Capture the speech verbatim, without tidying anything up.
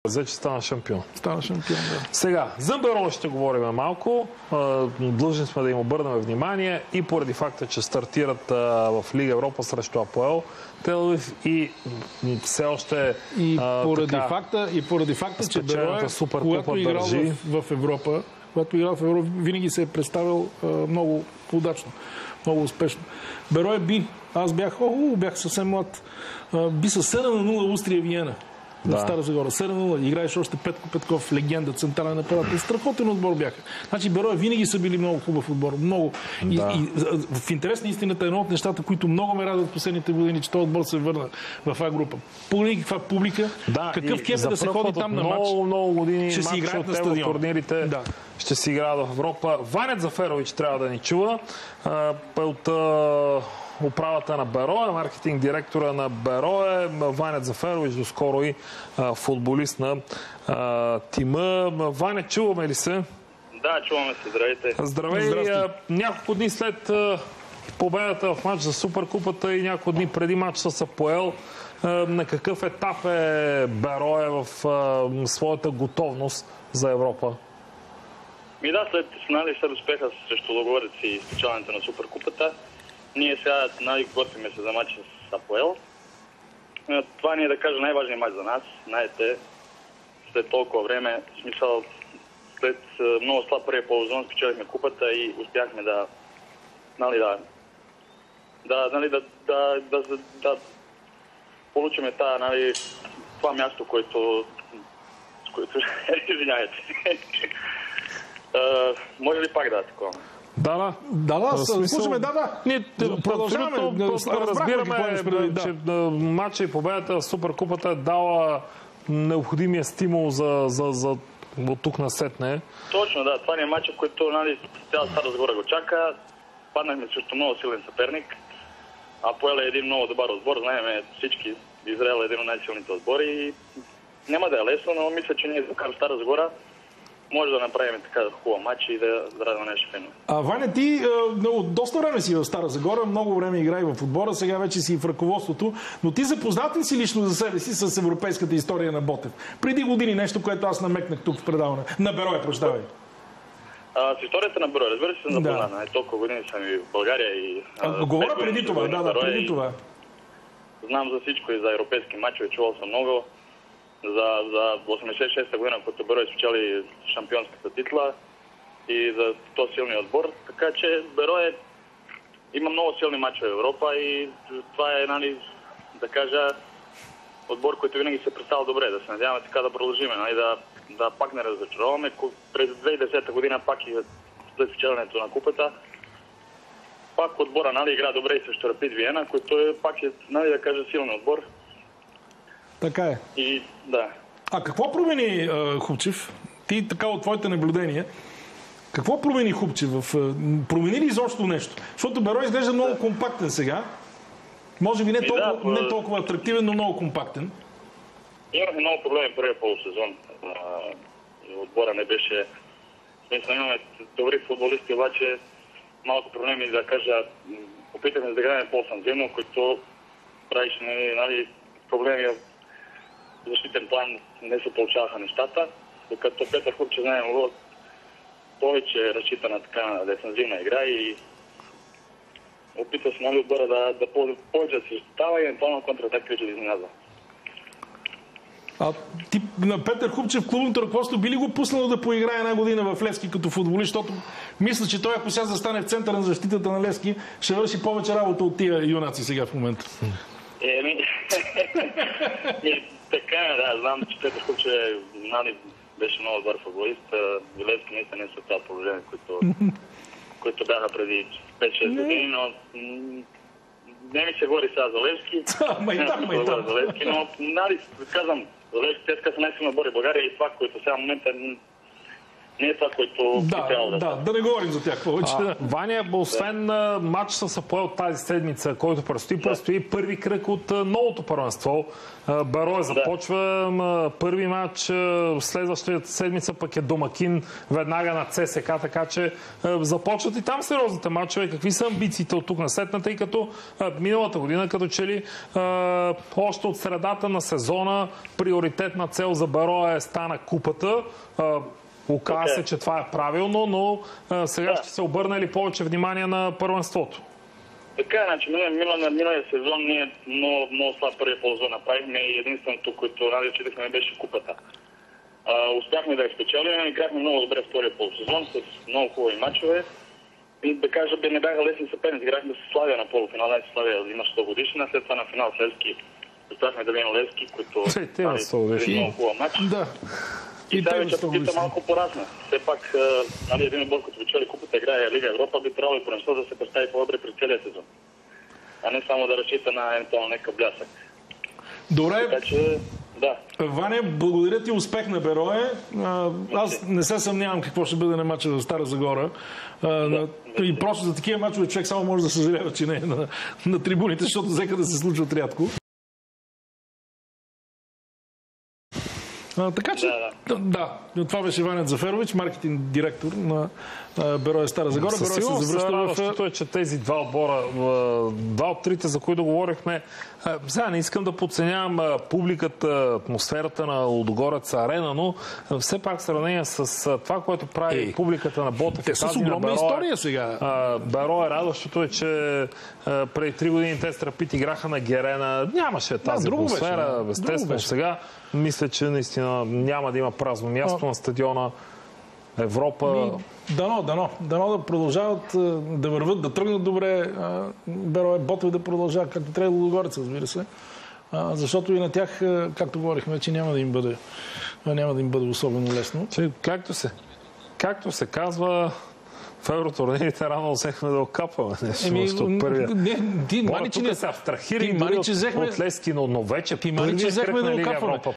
взе, че стана шампион. Стана шампион, да. Сега, за Берой ще говорим малко. Длъжни сме да им обърнем внимание и поради факта, че стартират в Лига Европа срещу АПО Тел-Авив и все още и поради така, факта, и поради факта, че Берой, когато играл държи. В, в Европа, когато играл в Европа, винаги се е представил а, много удачно, много успешно. Берой би, аз бях, о, бях съвсем млад, а, би със седем на нула Устрия Виена. Да. В Стара Загора. седем нула. Играеш още Петко Петков, легенда, централен нападател. Страхотен отбор бяха. Значи Берой винаги са били много хубав отбор. Много. И, да. и в интерес на истината е едно от нещата, които много ме радват последните години, че този отбор се върна в А група. Погледни каква публика, да, какъв кеф е да се ходи там на матч. Много, много години ще си играят на стадион. Турнирите да. Ще си играят в Европа. Ванет Заферович трябва да ни чува. От управата на Берой, маркетинг директора на Берой, Ванет Заферович, доскоро и а, футболист на а, тима. Ванет, чуваме ли се? Да, чуваме се. Здравейте. Здравей. А, няколко дни след а, победата в матч за Суперкупата и няколко дни преди матч с АПО, а, на какъв етап е Берой в а, своята готовност за Европа? Ми да, след финали, след успеха срещу Луговърец и спечелването на Суперкупата, ние сега най-готвиме се за матча с АПО. Това ни е, да кажа, най-важният матч за нас. Знаете, след толкова време, в смисъл, след много слаб първия полузон, спечелихме купата и успяхме да, нали, да, да, нали, да, да, да, да, да получиме това, нали, това място, което, което извинявайте. uh, може ли пак да е такова? Да, да. Да, да, смисъл... слушаме, да, да. Ние продължаваме. Разбираме, преди, да. че матча и победата в Суперкупата е дала необходимия стимул за, за, за от тук насетне. Точно, да. Това не е матча, който, нали, цяла Стара Загора го чака. Паднахме срещу много силен съперник. АПО е един много добър отбор. Знаем всички. Израел е един от най-силните отбори. И няма да е лесно, но мисля, че ние в Стара Загора може да направим така хубав матч и да, да радваме нещо фено. А, Ваня, ти а, доста време си в Стара Загора, много време играй в отбора, сега вече си в ръководството, но ти запознат ли си лично за себе си с европейската история на Ботев? Преди години нещо, което аз намекнах тук в предаване. На Берой, прощавай. А, с историята на Берой, разбира се, съм запознат. Да. Толкова години съм и в България и... А, а, говоря преди това, да, да, преди това. Знам за всичко и за европейски матчове, чувал съм много. За, за осемдесет и шеста година, когато Берой спечели шампионската титла и за този силния отбор. Така че Берой е, има много силни мачове в Европа и това е, нали, да кажа, отбор, който винаги се представил добре. Да се надяваме така да продължиме, нали, да, да пак не разочароваме. През две хиляди и десета година пак и след спечелянето на купата, пак отбора, нали, игра добре и срещу Рапид Виена, който е пак е, нали, да кажа, силен отбор. Така е. И, да. А какво промени а, Хубчев? Ти така от твоите наблюдения. Какво промени Хубчев? В, промени ли изобщо нещо? Защото Берой изглежда много компактен сега. Може би не толкова, да, не толкова атрактивен, но много компактен. Имахме много проблеми в първия полусезон. Отбора не беше... Смисъл, имаме добри футболисти, обаче малко проблеми, да кажа, опитахме да играем по-офанзивно, който правише, нали, проблеми в защитен план, не се получаваха нещата, докато Петър Хубчев, знаем, повече разчита на така на дефанзивна игра и опита се, нали, отбора да, да повече да се защитава и евентуално контратака да изненадва. А ти на Петър Хубчев клубното ръководство би ли го пуснало да поиграе една година в Левски като футболист, защото мисля, че той ако сега застане в центъра на защитата на Левски, ще върши повече работа от тия юнаци сега в момента. Еми, така е, да, знам, че Петър Хубчев, нали, беше много добър футболист. Левски наистина не са това положение, които, които бяха преди пет-шест години, но не ми се говори сега за Левски. Ама и там, ама и там. За Левски, но, нали, казвам, за Левски те са най-силно отбори в България и това, което сега в момента не е това, което би Да, трябвало да да, да не говорим за тях повече. А, Ваня, освен да. матч с Апоел тази седмица, който предстои, да. предстои първи кръг от а, новото първенство. А, Берое започва а, първи матч, а, следващата седмица пък е домакин веднага на ЦСКА, така че а, започват и там сериозните матчове. Какви са амбициите от тук на сетна, тъй като а, миналата година, като че ли а, още от средата на сезона приоритетна цел за Берое стана купата. А, Оказва се, че това е правилно, но а, сега да. ще се обърне ли повече внимание на първенството? Така е, значи, миналия, миналия сезон ние много, много слаб първия полза направихме и единственото, което ради читахме, беше купата. А, успяхме да я спечелим, играхме много добре втория полусезон с много хубави мачове. И да кажа, бе, не бяха лесни съперници. Играхме с Славия на полуфинал, да Славия има сто годишна, след това на финал с Левски. Успяхме да видим Левски, които прави много хубав мач. Да. И, и сега вече апетита малко порасна. Все пак, нали, един отбор, като вечери купата играе Лига Европа, би трябвало и първенство да се представи по-добре през целия сезон. А не само да разчита на евентуално нека блясък. Добре. Така че, да. Ваня, благодаря ти, успех на Берое. Аз не се съмнявам какво ще бъде на мача в Стара Загора. Да, и просто за такива мачове човек само може да съжалява, че не е на, на трибуните, защото взеха да се случват рядко. А, така че, да, да. да, това беше Ваня Дзаферович, маркетинг директор на Берое Стара Загора. Берое се завръща в... е, че тези два отбора, два от трите, за които говорихме, сега не искам да подценявам публиката, атмосферата на Лудогорец Арена, но все пак в сравнение с това, което прави Ей, публиката на Ботев. Те са с огромна Берое, история сега. Берое, радващото е, че преди три години те с Рапид играха на Герена. Нямаше тази да, атмосфера. Беше, естествено сега мисля, че наистина няма да има празно място а... на стадиона. Европа... Ми, дано, дано. Дано да продължават да върват, да тръгнат добре. Берое, Ботев да продължава, както трябва Лудогорец, разбира се. А, защото и на тях, както говорихме, че няма да им бъде, няма да им бъде особено лесно. Че, както, се, както се казва, в евротурнирите рано взехме да окапваме нещо. Еми, не, ти мани, че не се абстрахира и дори от, взехме... от Лески, но, но вече ти мани, че взехме да окапваме.